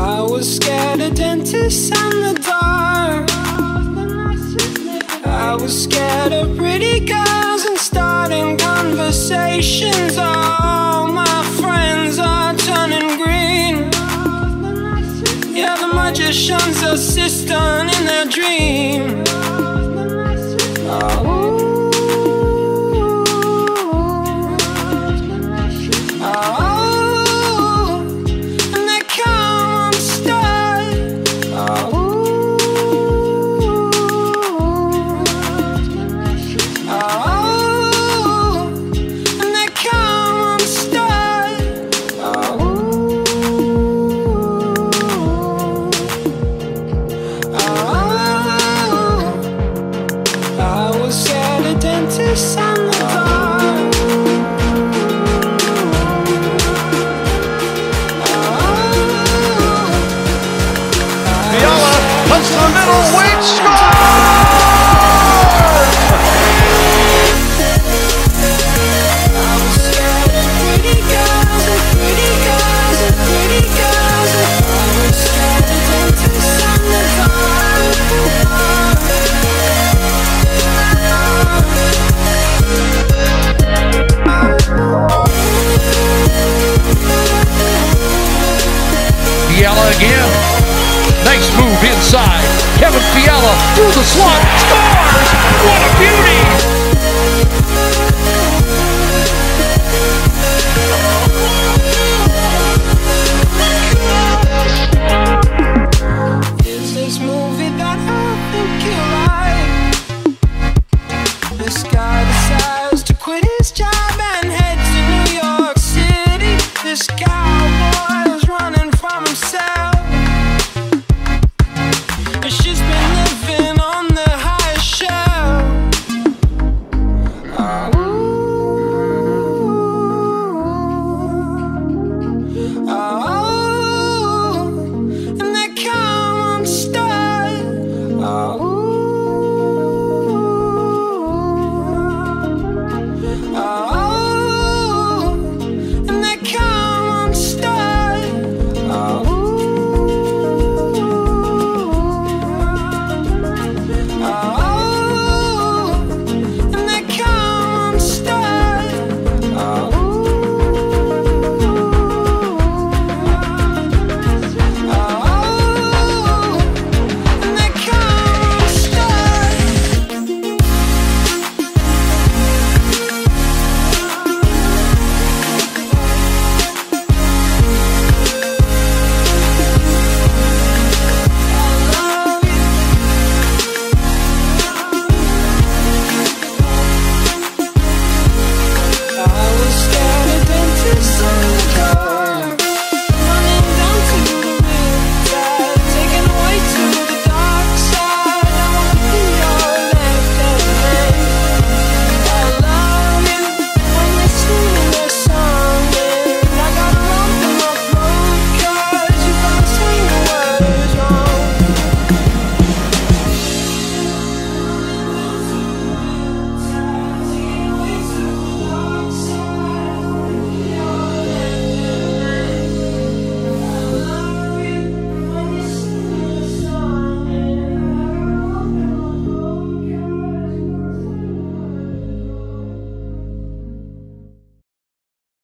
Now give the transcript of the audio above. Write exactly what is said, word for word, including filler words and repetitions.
I was scared of dentists and the dark. I was scared of pretty girls and starting conversations. All my friends are turning green. Yeah, the magician's assistant in their dream. Oh. Again, nice move inside. Kevin Fiala through the slot, scores! What a beauty!